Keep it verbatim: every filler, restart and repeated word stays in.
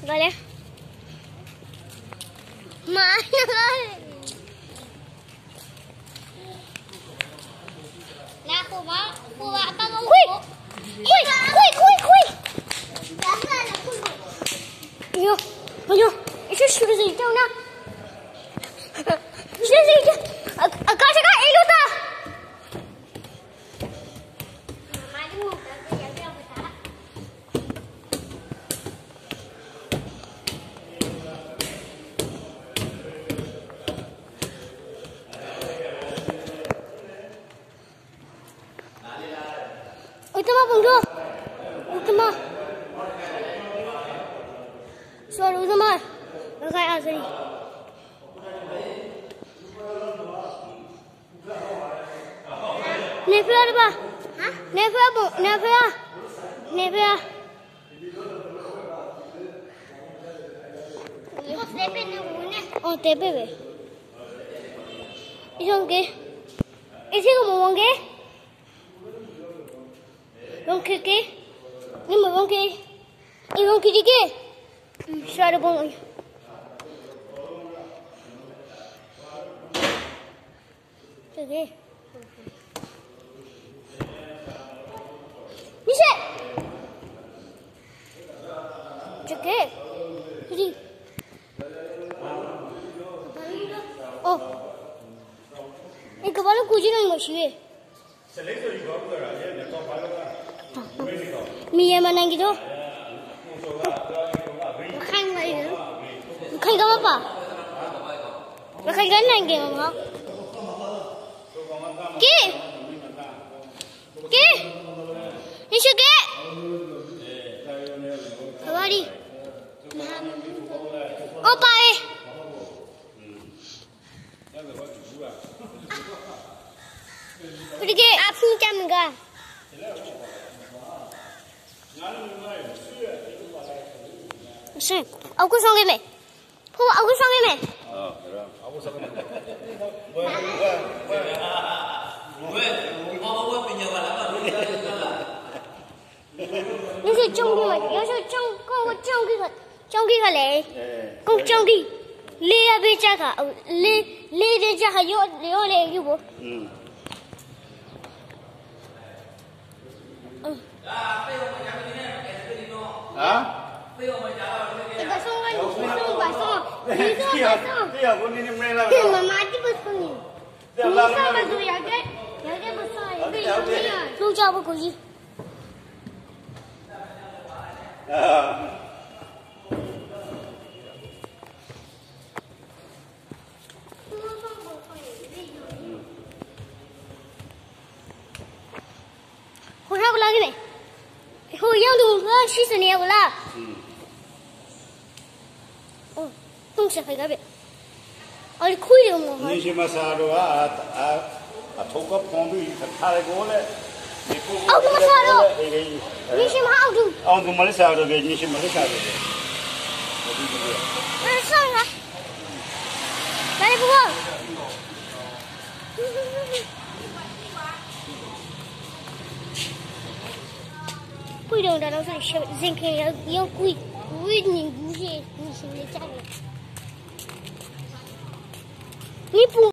Vale. Mana? Nah, aku mau, aku mau apa mau? Kui, kui, kui, kui, kui. Yo, yo, itu sudah itu na. Sudah itu. Agak agak itu dah. Utama bungsu, utama. Suara utama, kayak asli. Nepia apa? Hah? Nepia bu, nepia, nepia. Oh, tepe ni mana? Oh, tepe be. Isong ke? Isi ko mo ke? Bông kia kia, nhưng mà bông kia, nhưng bông kia đi kia, sao được bông này? Cái gì? Đi xe, cái gì? Cái gì? Ô, cái bao nhiêu củ gì này mà xíu? Mie mana gitu? Makan lagi tu. Makan kamu apa? Makan kan lagi mama. Ke? Ke? Ni suka? Kawari. Apa eh? Pergi apa jam enggak? Sih, aku sanggup me. Kau aku sanggup me. Oh, betul. Aku sanggup me. Weh, mau buat penjualan apa? Ini是中的嘛？要是中，跟我中的个，中的个嘞，跟中的，你那边这个，你你的这个有有嘞有不？ 嗯。 嗯。 啊？ Tiga sungai, sungai basah. Tiga basah. Tiga pun ini mereka. Mama mati besar ni. Besar besar ya ke? Ya ke besar. Ya ke ya. Tu jawab aku je. Ah. Kau nak lagi ni? Kau yang tu kau sih ni aku lah. Oh, tu siapa kau? Ada kuih yang mana? Ni cuma sahru ah ah ah thokap kombi thare gole. Aku masahru. Ni cuma aku. Aku tu malas sahru be ni cuma malas sahru be. Mana sahru? Dari buah. Kuih dong dah langsung zengkeh yang yang kuih kuih ni bukan ni sini cakap. Ni pun